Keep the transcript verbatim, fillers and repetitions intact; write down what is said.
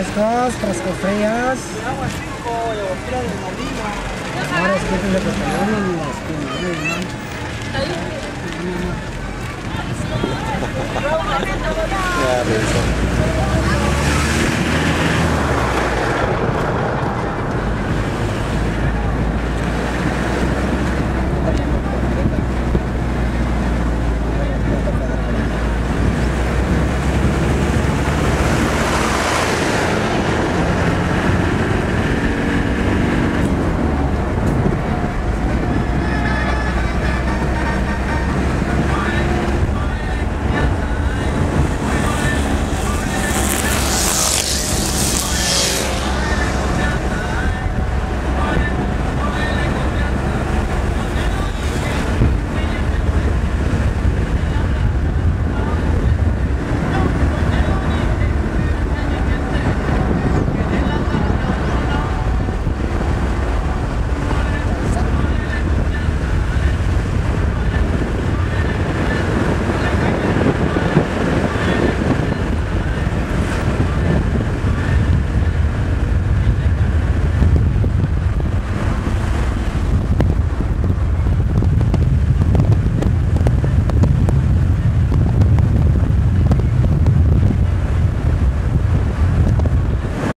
frescos, fresco frías. Agua cinco, y agua del molino. Ahora es que te lo que en la esquina.